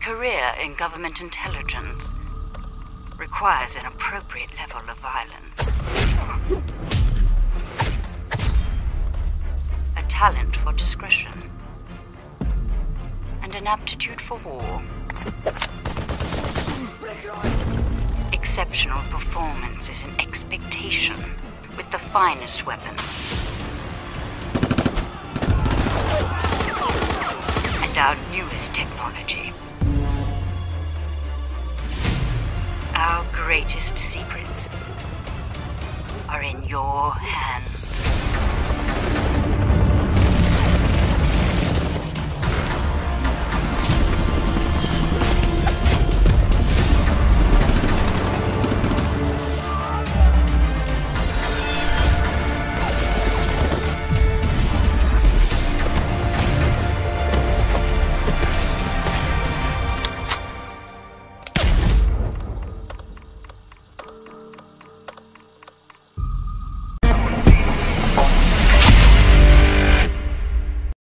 career in government intelligence requires an appropriate level of violence. A talent for discretion. And an aptitude for war. Exceptional performance is an expectation with the finest weapons. And our newest technology. Our greatest secrets are in your hands.